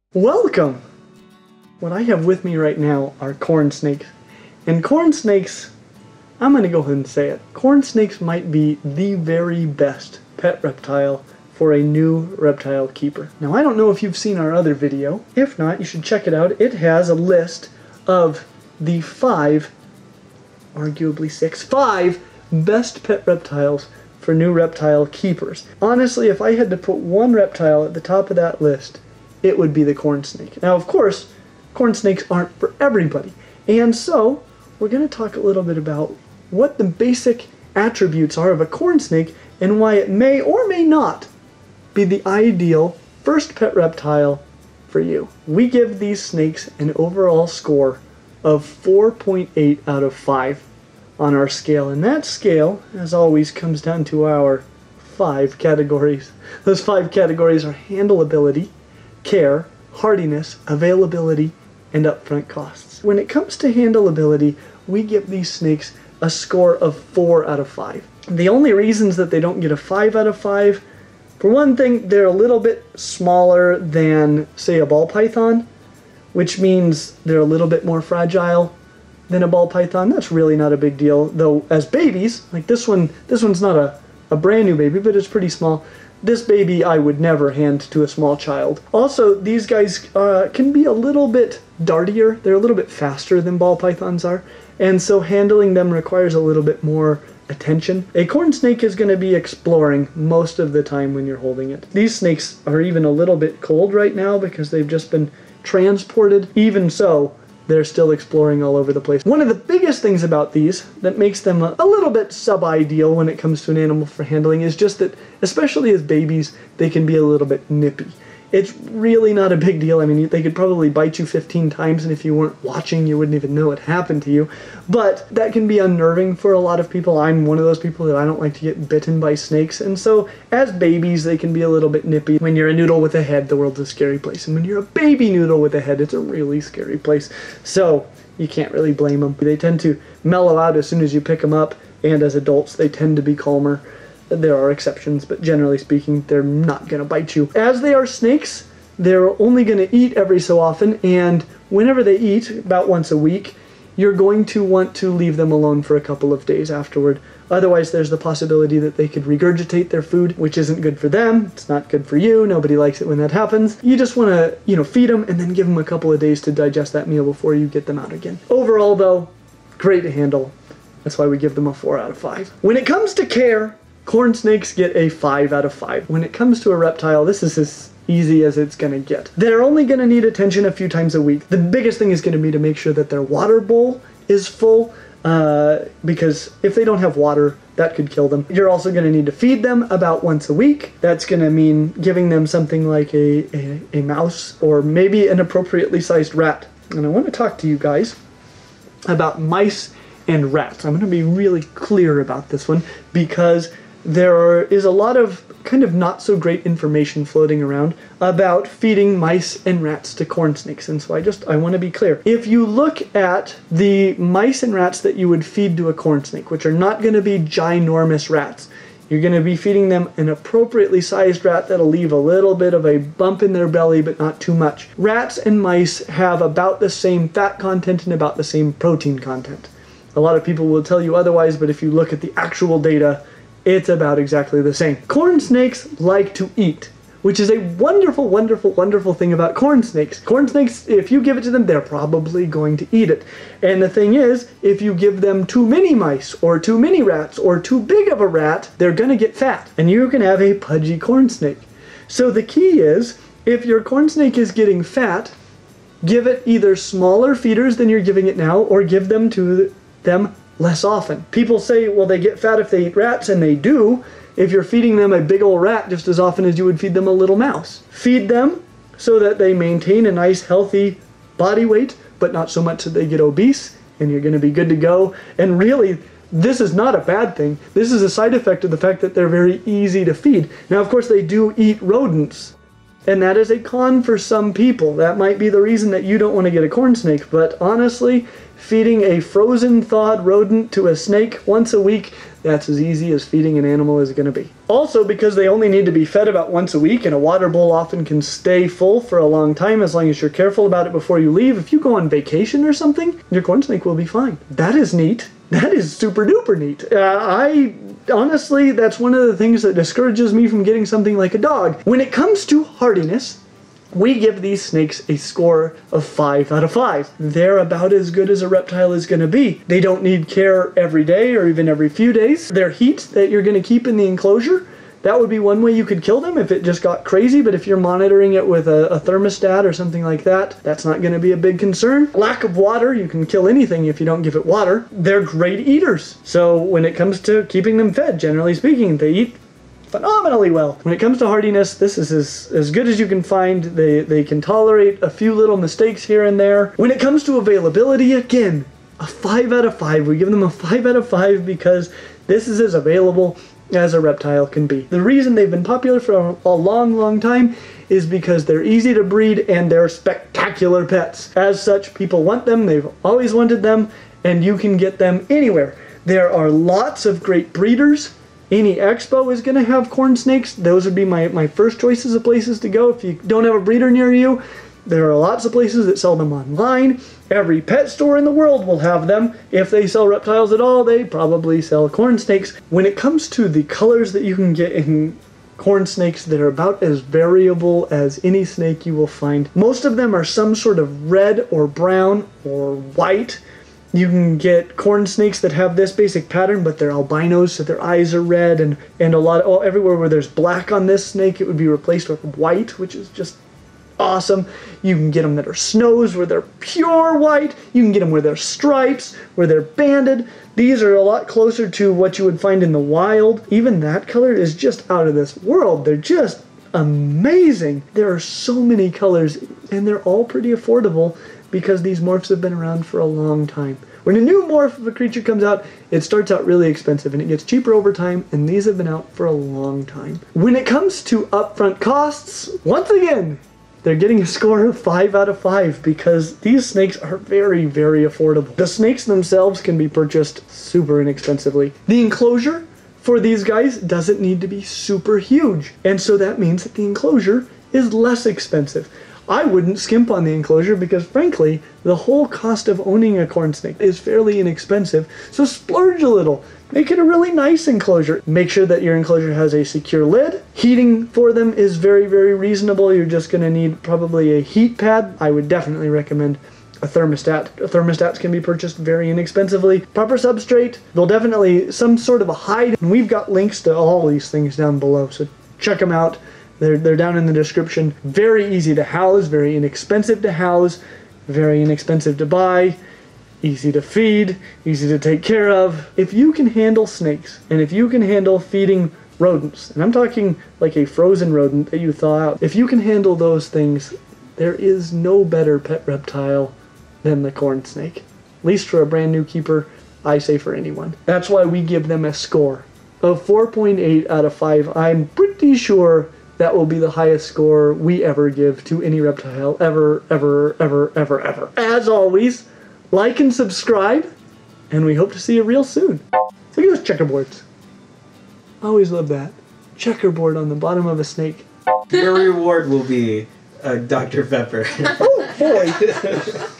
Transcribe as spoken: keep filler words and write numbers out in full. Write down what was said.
Welcome! What I have with me right now are corn snakes. And corn snakes, I'm going to go ahead and say it, corn snakes might be the very best pet reptile for a new reptile keeper. Now I don't know if you've seen our other video. If not, you should check it out. It has a list of the five, arguably six, five best pet reptiles for new reptile keepers. Honestly, if I had to put one reptile at the top of that list, it would be the corn snake. Now, of course, corn snakes aren't for everybody. And so, we're going to talk a little bit about what the basic attributes are of a corn snake and why it may or may not be the ideal first pet reptile for you. We give these snakes an overall score of four point eight out of five on our scale. And that scale, as always, comes down to our five categories. Those five categories are handleability, care, hardiness, availability, and upfront costs. When it comes to handleability, we give these snakes a score of four out of five. The only reasons that they don't get a five out of five, for one thing, they're a little bit smaller than, say, a ball python, which means they're a little bit more fragile than a ball python. That's really not a big deal, though as babies, like this one, this one's not a, a brand new baby, but it's pretty small. This baby I would never hand to a small child. Also, these guys uh, can be a little bit dartier. They're a little bit faster than ball pythons are, and so handling them requires a little bit more attention. A corn snake is going to be exploring most of the time when you're holding it. These snakes are even a little bit cold right now because they've just been transported. Even so, they're still exploring all over the place. One of the biggest things about these that makes them a, a little bit sub-ideal when it comes to an animal for handling is just that, especially as babies, they can be a little bit nippy. It's really not a big deal. I mean, they could probably bite you fifteen times, and if you weren't watching, you wouldn't even know it happened to you. But that can be unnerving for a lot of people. I'm one of those people that I don't like to get bitten by snakes, and so as babies, they can be a little bit nippy. When you're a noodle with a head, the world's a scary place, and when you're a baby noodle with a head, it's a really scary place. So you can't really blame them. They tend to mellow out as soon as you pick them up, and as adults, they tend to be calmer. There are exceptions, but generally speaking, they're not going to bite you. As they are snakes, they're only going to eat every so often, and whenever they eat, about once a week, you're going to want to leave them alone for a couple of days afterward. Otherwise, there's the possibility that they could regurgitate their food, which isn't good for them. It's not good for you. Nobody likes it when that happens. You just want to, you know, feed them and then give them a couple of days to digest that meal before you get them out again. Overall, though, great to handle. That's why we give them a four out of five. When it comes to care, corn snakes get a five out of five. When it comes to a reptile, this is as easy as it's going to get. They're only going to need attention a few times a week. The biggest thing is going to be to make sure that their water bowl is full, uh, because if they don't have water, that could kill them. You're also going to need to feed them about once a week. That's going to mean giving them something like a, a, a mouse or maybe an appropriately sized rat. And I want to talk to you guys about mice and rats. I'm going to be really clear about this one because there is a lot of kind of not so great information floating around about feeding mice and rats to corn snakes, and so I just I want to be clear. If you look at the mice and rats that you would feed to a corn snake, which are not going to be ginormous rats, you're going to be feeding them an appropriately sized rat that'll leave a little bit of a bump in their belly, but not too much. Rats and mice have about the same fat content and about the same protein content. A lot of people will tell you otherwise, but if you look at the actual data, it's about exactly the same. Corn snakes like to eat, which is a wonderful, wonderful, wonderful thing about corn snakes. Corn snakes, if you give it to them, they're probably going to eat it. And the thing is, if you give them too many mice, or too many rats, or too big of a rat, they're gonna get fat, and you can have a pudgy corn snake. So the key is, if your corn snake is getting fat, give it either smaller feeders than you're giving it now, or give them to them less often. People say, well, they get fat if they eat rats, and they do if you're feeding them a big old rat just as often as you would feed them a little mouse. Feed them so that they maintain a nice healthy body weight, but not so much that they get obese, and you're going to be good to go. And really, this is not a bad thing. This is a side effect of the fact that they're very easy to feed. Now, of course, they do eat rodents, And that is a con for some people. That might be the reason that you don't want to get a corn snake. But honestly, feeding a frozen thawed rodent to a snake once a week, that's as easy as feeding an animal is going to be. Also, because they only need to be fed about once a week, and a water bowl often can stay full for a long time as long as you're careful about it before you leave. If you go on vacation or something, your corn snake will be fine. That is neat. That is super duper neat. Uh, I honestly, that's one of the things that discourages me from getting something like a dog. When it comes to hardiness, we give these snakes a score of five out of five. They're about as good as a reptile is going to be. They don't need care every day or even every few days. Their heat that you're going to keep in the enclosure, that would be one way you could kill them if it just got crazy, but if you're monitoring it with a, a thermostat or something like that, that's not going to be a big concern. Lack of water, you can kill anything if you don't give it water. They're great eaters. So when it comes to keeping them fed, generally speaking, they eat phenomenally well. When it comes to hardiness, this is as, as good as you can find. They, they can tolerate a few little mistakes here and there. When it comes to availability, again, a five out of five. We give them a five out of five because this is as available as a reptile can be. The reason they've been popular for a long, long time is because they're easy to breed and they're spectacular pets. As such, people want them, they've always wanted them, and you can get them anywhere. There are lots of great breeders. Any expo is going to have corn snakes. Those would be my, my first choices of places to go. If you don't have a breeder near you, there are lots of places that sell them online. Every pet store in the world will have them. If they sell reptiles at all, they probably sell corn snakes. When it comes to the colors that you can get in corn snakes, they're about as variable as any snake you will find. Most of them are some sort of red or brown or white. You can get corn snakes that have this basic pattern, but they're albinos, so their eyes are red, and, and a lot of, oh, everywhere where there's black on this snake, it would be replaced with white, which is just awesome. You can get them that are snows, where they're pure white. You can get them where they're stripes, where they're banded. These are a lot closer to what you would find in the wild. Even that color is just out of this world. They're just amazing. There are so many colors, and they're all pretty affordable, because these morphs have been around for a long time. When a new morph of a creature comes out, it starts out really expensive and it gets cheaper over time, and these have been out for a long time. When it comes to upfront costs, once again, they're getting a score of five out of five because these snakes are very, very affordable. The snakes themselves can be purchased super inexpensively. The enclosure for these guys doesn't need to be super huge, and so that means that the enclosure is less expensive. I wouldn't skimp on the enclosure because, frankly, the whole cost of owning a corn snake is fairly inexpensive, so splurge a little. Make it a really nice enclosure. Make sure that your enclosure has a secure lid. Heating for them is very, very reasonable. You're just going to need probably a heat pad. I would definitely recommend a thermostat. Thermostats can be purchased very inexpensively. Proper substrate. They'll definitely, some sort of a hide. And we've got links to all these things down below, so check them out. They're, they're down in the description. Very easy to house, very inexpensive to house, very inexpensive to buy, easy to feed, easy to take care of. If you can handle snakes, and if you can handle feeding rodents, and I'm talking like a frozen rodent that you thaw out, if you can handle those things, there is no better pet reptile than the corn snake. At least for a brand new keeper, I say for anyone. That's why we give them a score of four point eight out of five. I'm pretty sure that will be the highest score we ever give to any reptile, ever, ever, ever, ever, ever. As always, like and subscribe, and we hope to see you real soon. Look at those checkerboards. I always love that. Checkerboard on the bottom of a snake. Your reward will be uh, Doctor Pepper. Oh, boy.